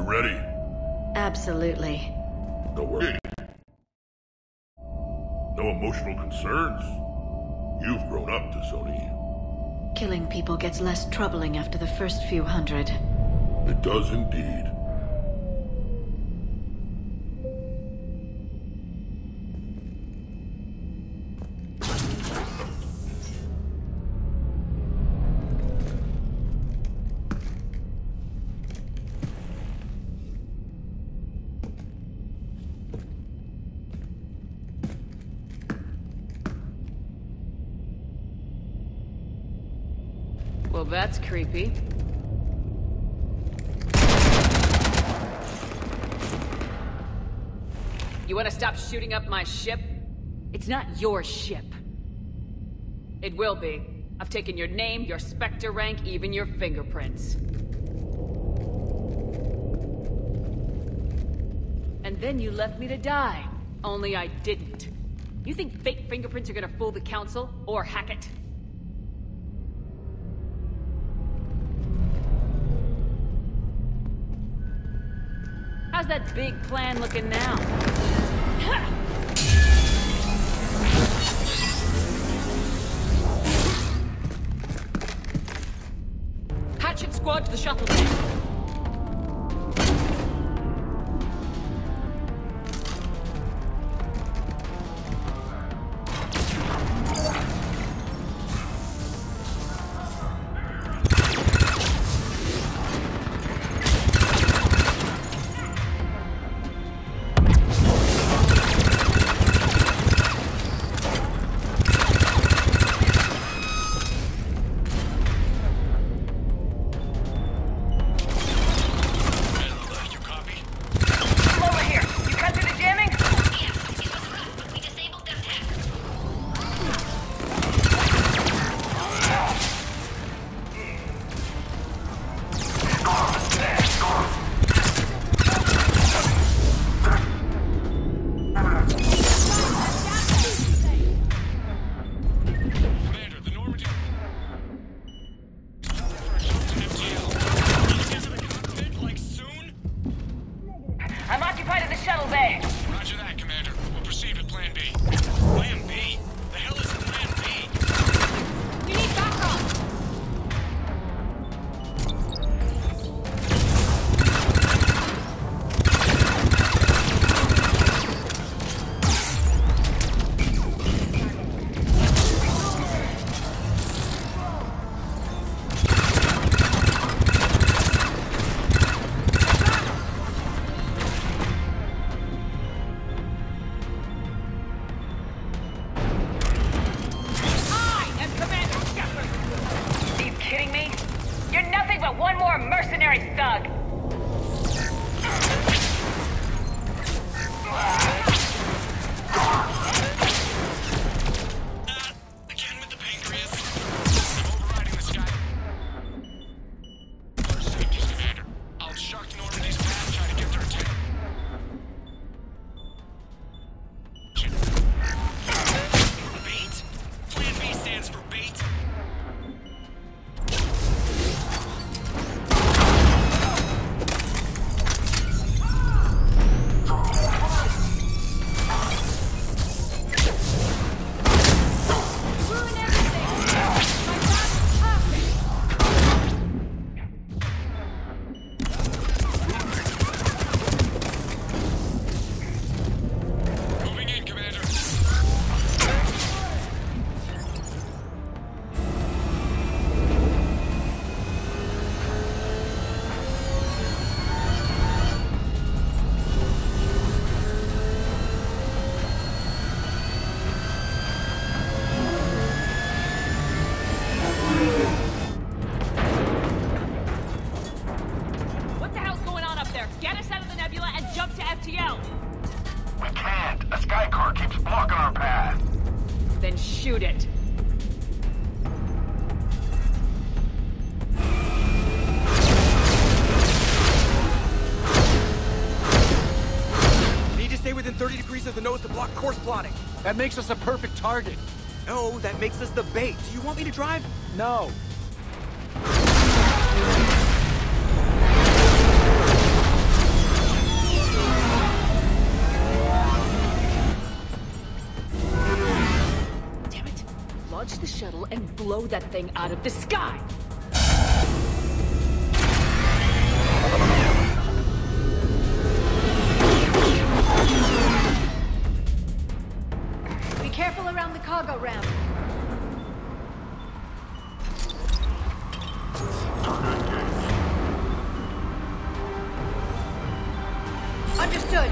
ready? Absolutely. No worries. No emotional concerns. You've grown up, T'Soni. Killing people gets less troubling after the first few hundred. It does indeed. Well, that's creepy. You want to stop shooting up my ship? It's not your ship. It will be. I've taken your name, your Spectre rank, even your fingerprints. And then you left me to die. Only I didn't. You think fake fingerprints are gonna fool the Council? Or Hackett? How's that big plan looking now? Hatchet squad to the shuttle bay. Shoot it. Need to stay within 30 degrees of the nose to block course plotting. That makes us a perfect target. No, that makes us the bait. Do you want me to drive? shuttle and blow that thing out of the sky! Be careful around the cargo ramp. Understood.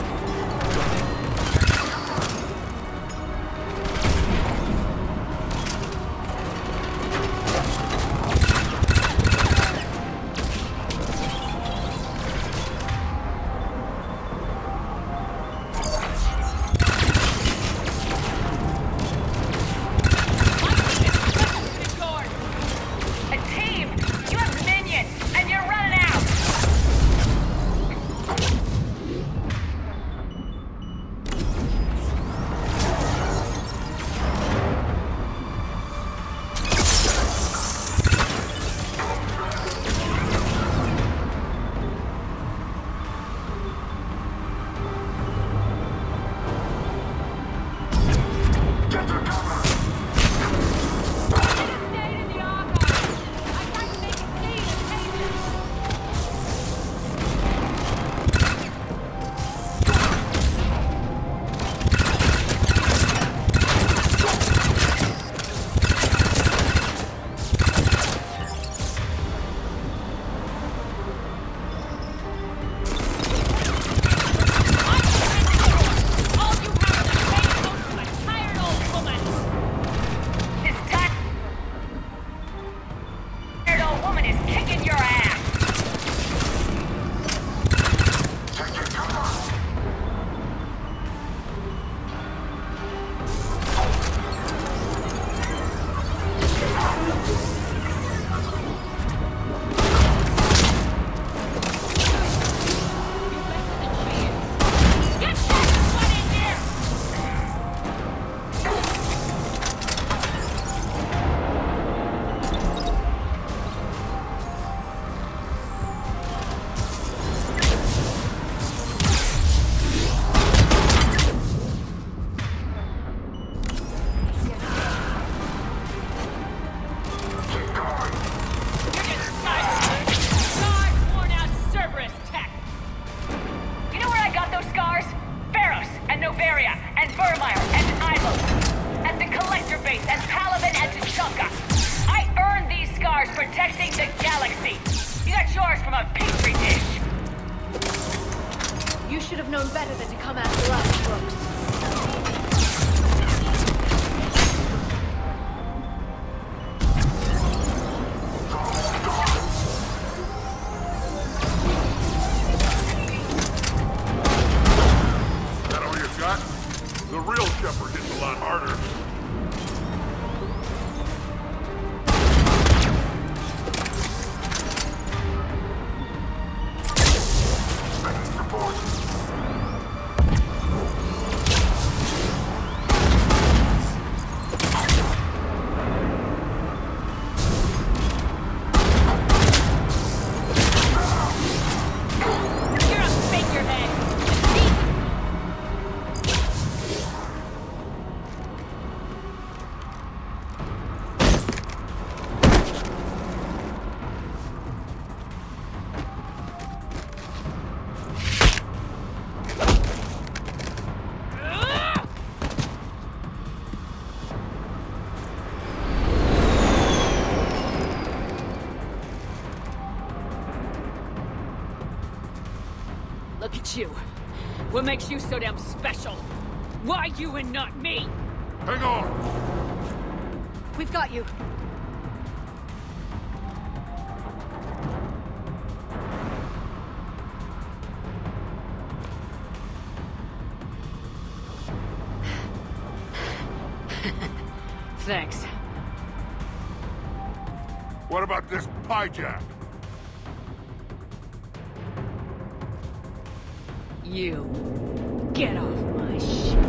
Protecting the galaxy! You got yours from a petri dish! You should have known better than to come after us, Brooks. That all you got? The real Shepard hits a lot harder. Look at you. What makes you so damn special? Why you and not me? Hang on! We've got you. Thanks. What about this hijack? You. Get off my ship.